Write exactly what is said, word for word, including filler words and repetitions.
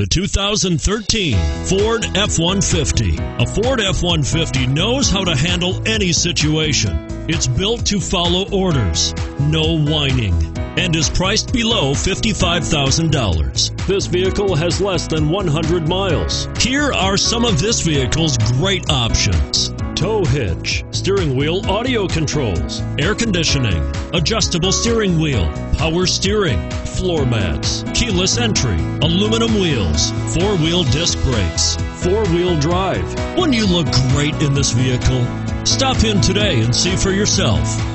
The two thousand thirteen Ford F one fifty. A Ford F one fifty knows how to handle any situation. It's built to follow orders, no whining, and is priced below fifty-five thousand dollars. This vehicle has less than one hundred miles. Here are some of this vehicle's great options: tow hitch, steering wheel audio controls, air conditioning, adjustable steering wheel, power steering, floor mats, keyless entry, aluminum wheels, four-wheel disc brakes, four-wheel drive. Wouldn't you look great in this vehicle? Stop in today and see for yourself.